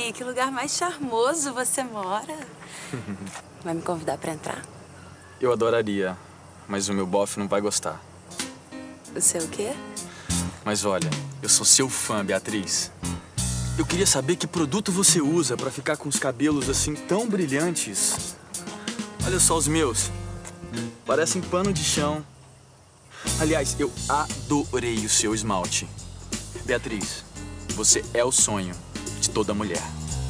Ih, que lugar mais charmoso você mora. Vai me convidar pra entrar? Eu adoraria, mas o meu bofe não vai gostar. O seu quê? Mas olha, eu sou seu fã, Beatriz. Eu queria saber que produto você usa pra ficar com os cabelos assim tão brilhantes. Olha só os meus. Parecem pano de chão. Aliás, eu adorei o seu esmalte. Beatriz, você é o sonho de toda mulher.